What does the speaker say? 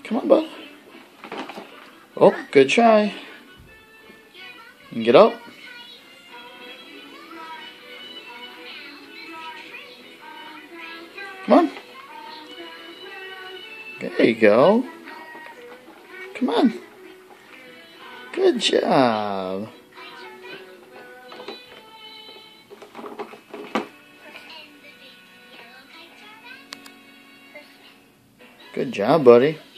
Come on, bud. Oh, good try. You can get up. Come on. There you go. Come on. Good job. Good job, buddy.